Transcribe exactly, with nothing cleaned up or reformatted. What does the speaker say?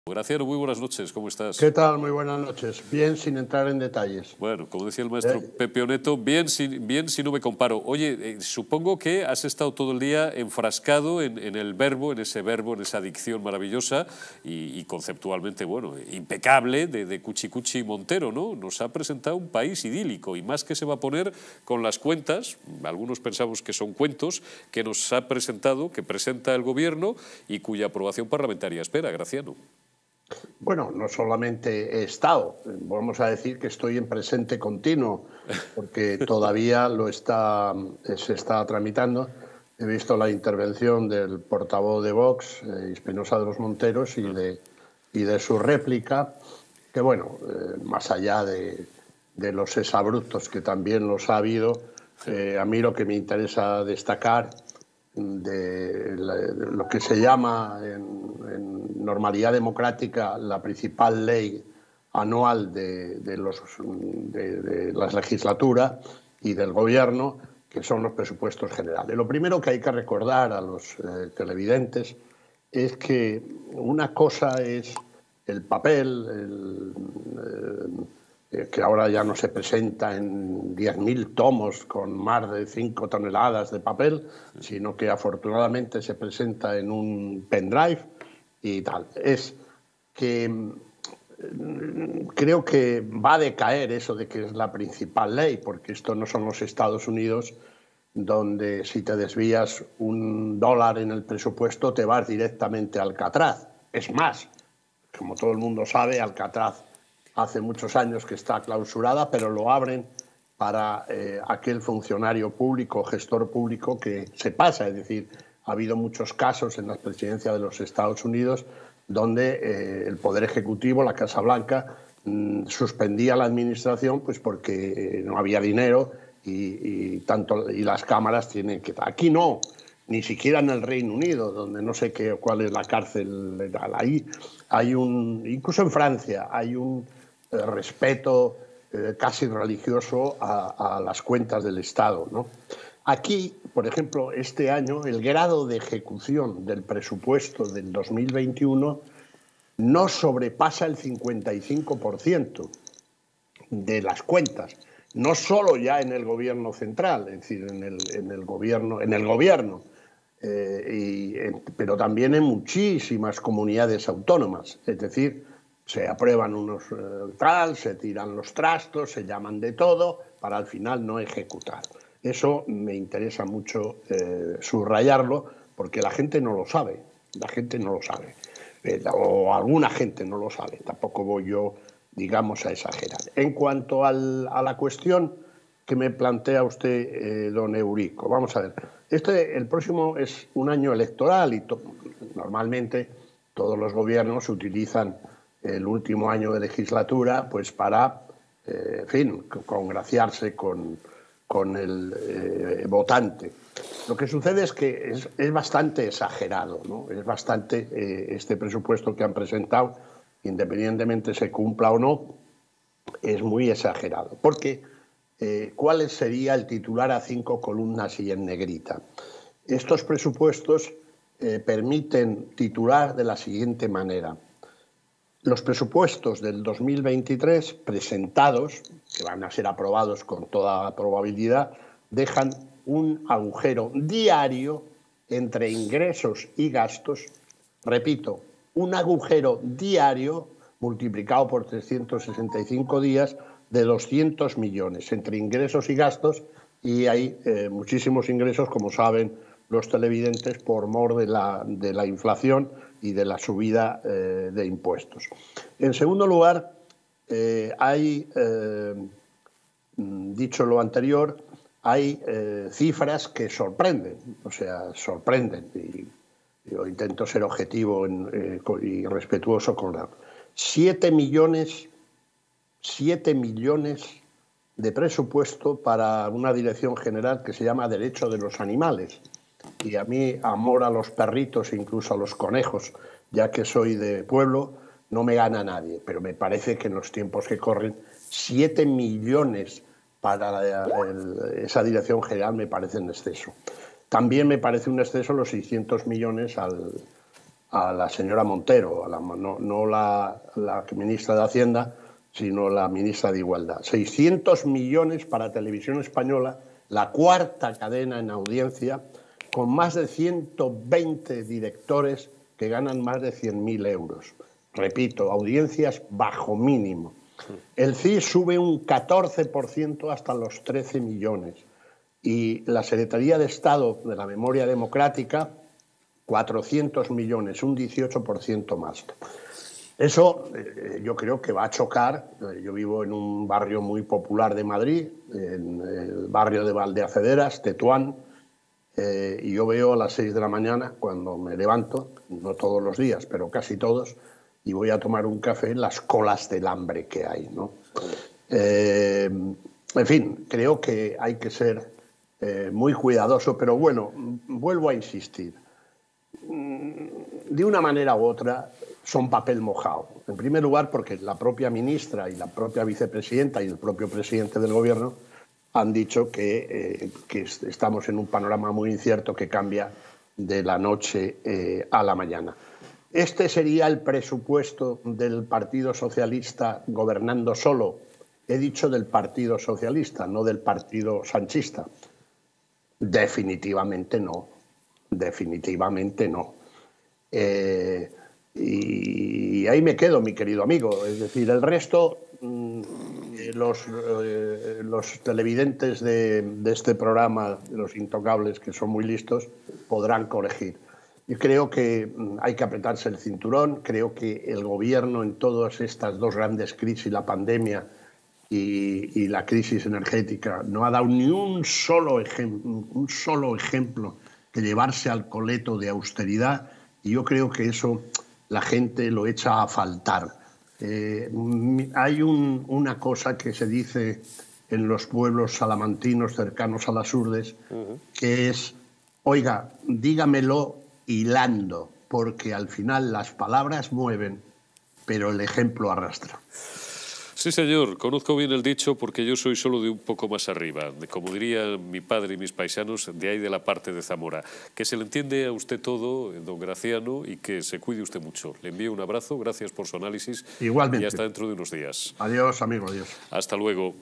Graciano, muy buenas noches, ¿cómo estás? ¿Qué tal? Muy buenas noches. Bien, sin entrar en detalles. Bueno, como decía el maestro Eh, Pepe Oneto, bien si, bien si no me comparo. Oye, eh, supongo que has estado todo el día enfrascado en, en el verbo, en ese verbo, en esa dicción maravillosa y, y conceptualmente, bueno, impecable de, de Cuchi Cuchi Montero, ¿no? Nos ha presentado un país idílico y más que se va a poner con las cuentas, algunos pensamos que son cuentos, que nos ha presentado, que presenta el gobierno y cuya aprobación parlamentaria espera, Graciano. Bueno, no solamente he estado, vamos a decir que estoy en presente continuo, porque todavía lo está, se está tramitando. He visto la intervención del portavoz de Vox, eh, Espinosa de los Monteros, y de, y de su réplica, que bueno, eh, más allá de, de los exabruptos que también los ha habido, eh, a mí lo que me interesa destacar de, la, de lo que se llama en, en normalidad democrática la principal ley anual de, de, los, de, de la legislatura y del gobierno, que son los presupuestos generales. Lo primero que hay que recordar a los eh, televidentes es que una cosa es el papel, el, eh, que ahora ya no se presenta en diez mil tomos con más de cinco toneladas de papel, sino que afortunadamente se presenta en un pendrive y tal. Es que creo que va a decaer eso de que es la principal ley, porque esto no son los Estados Unidos, donde si te desvías un dólar en el presupuesto te vas directamente a Alcatraz. Es más, como todo el mundo sabe, Alcatraz hace muchos años que está clausurada, pero lo abren para eh, aquel funcionario público, gestor público que se pasa. Es decir, ha habido muchos casos en la presidencia de los Estados Unidos donde eh, el Poder Ejecutivo, la Casa Blanca, mmm, suspendía la administración pues porque eh, no había dinero y, y, tanto, y las cámaras tienen que... Aquí no, ni siquiera en el Reino Unido, donde no sé qué, cuál es la cárcel legal. Ahí hay un... Incluso en Francia hay un eh, respeto eh, casi religioso a, a las cuentas del Estado, ¿no? Aquí, por ejemplo, este año el grado de ejecución del presupuesto del dos mil veintiuno no sobrepasa el cincuenta y cinco por ciento de las cuentas, no solo ya en el gobierno central, es decir, en el, en el gobierno, en el gobierno eh, y, en, pero también en muchísimas comunidades autónomas. Es decir, se aprueban unos eh, tal, se tiran los trastos, se llaman de todo, para al final no ejecutar. Eso me interesa mucho eh, subrayarlo, porque la gente no lo sabe, la gente no lo sabe, eh, o alguna gente no lo sabe, tampoco voy yo, digamos, a exagerar. En cuanto al, a la cuestión que me plantea usted, eh, don Eurico, vamos a ver, este, el próximo es un año electoral y to normalmente todos los gobiernos utilizan el último año de legislatura pues para, eh, en fin, congraciarse con... con el eh, votante. Lo que sucede es que es, es bastante exagerado, ¿no? Es bastante eh, este presupuesto que han presentado, independientemente se cumpla o no, es muy exagerado. Porque, eh, ¿cuál sería el titular a cinco columnas y en negrita? Estos presupuestos eh, permiten titular de la siguiente manera. Los presupuestos del dos mil veintitrés presentados, que van a ser aprobados con toda probabilidad, dejan un agujero diario entre ingresos y gastos. Repito, un agujero diario multiplicado por trescientos sesenta y cinco días de doscientos millones entre ingresos y gastos, y hay eh, muchísimos ingresos, como saben los televidentes, por mor de la, de la inflación y de la subida eh, de impuestos. En segundo lugar, eh, hay, eh, dicho lo anterior, hay eh, cifras que sorprenden, o sea, sorprenden, y yo intento ser objetivo en, eh, y respetuoso con la... Siete millones, siete millones de presupuesto para una dirección general que se llama Derecho de los Animales. Y a mí, amor a los perritos, incluso a los conejos, ya que soy de pueblo, no me gana nadie. Pero me parece que en los tiempos que corren, siete millones para el, esa dirección general me parece un exceso. También me parece un exceso los seiscientos millones al, a la señora Montero, a la, no, no la, la ministra de Hacienda, sino la ministra de Igualdad. seiscientos millones para Televisión Española, la cuarta cadena en audiencia, con más de ciento veinte directores que ganan más de cien mil euros. Repito, audiencias bajo mínimo. El C I S sube un catorce por ciento hasta los trece millones. Y la Secretaría de Estado de la Memoria Democrática, cuatrocientos millones, un dieciocho por ciento más. Eso eh, yo creo que va a chocar. Yo vivo en un barrio muy popular de Madrid, en el barrio de Valdeacederas, Tetuán, eh, y yo veo a las seis de la mañana, cuando me levanto, no todos los días, pero casi todos, y voy a tomar un café, las colas del hambre que hay, ¿no? Eh, en fin, creo que hay que ser eh, muy cuidadoso, pero bueno, vuelvo a insistir. De una manera u otra, son papel mojado. En primer lugar, porque la propia ministra y la propia vicepresidenta y el propio presidente del gobierno han dicho que, eh, que estamos en un panorama muy incierto que cambia de la noche eh, a la mañana. ¿Este sería el presupuesto del Partido Socialista gobernando solo? He dicho del Partido Socialista, no del Partido Sanchista. Definitivamente no. Definitivamente no. Eh, y ahí me quedo, mi querido amigo. Es decir, el resto, los, eh, los televidentes de, de este programa, los intocables, que son muy listos, podrán corregir. Yo creo que hay que apretarse el cinturón. Creo que el gobierno, en todas estas dos grandes crisis, la pandemia y, y la crisis energética, no ha dado ni un solo, ejem- un solo ejemplo que llevarse al coleto de austeridad, y yo creo que eso la gente lo echa a faltar. Eh, hay un, una cosa que se dice en los pueblos salamantinos cercanos a las Urdes, uh-huh. que es, oiga, dígamelo hilando, porque al final las palabras mueven, pero el ejemplo arrastra. Sí, señor, conozco bien el dicho porque yo soy solo de un poco más arriba, de, como diría mi padre y mis paisanos, de ahí de la parte de Zamora. Que se le entiende a usted todo, don Graciano, y que se cuide usted mucho. Le envío un abrazo, gracias por su análisis. Igualmente. Y hasta dentro de unos días. Adiós, amigo, adiós. Hasta luego.